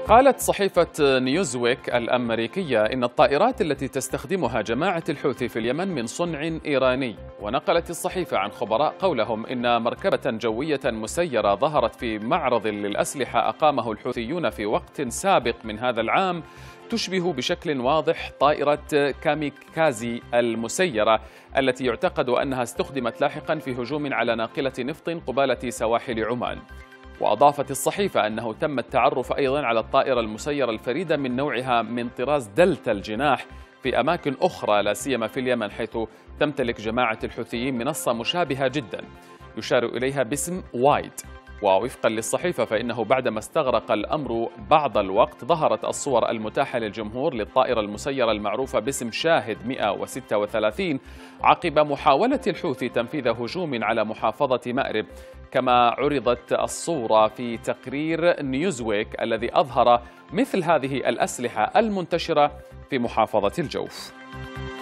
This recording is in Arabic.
قالت صحيفة نيوزويك الأمريكية إن الطائرات التي تستخدمها جماعة الحوثي في اليمن من صنع إيراني. ونقلت الصحيفة عن خبراء قولهم إن مركبة جوية مسيرة ظهرت في معرض للأسلحة أقامه الحوثيون في وقت سابق من هذا العام تشبه بشكل واضح طائرة كاميكازي المسيرة التي يعتقد أنها استخدمت لاحقا في هجوم على ناقلة نفط قبالة سواحل عمان. وأضافت الصحيفة أنه تم التعرف أيضا على الطائرة المسيرة الفريدة من نوعها من طراز دلتا الجناح في أماكن أخرى لا سيما في اليمن، حيث تمتلك جماعة الحوثيين منصة مشابهة جدا يشار إليها باسم وايد. ووفقا للصحيفة فإنه بعدما استغرق الأمر بعض الوقت ظهرت الصور المتاحة للجمهور للطائرة المسيرة المعروفة باسم شاهد 136 عقب محاولة الحوثي تنفيذ هجوم على محافظة مأرب، كما عرضت الصورة في تقرير نيوزويك الذي أظهر مثل هذه الأسلحة المنتشرة في محافظة الجوف.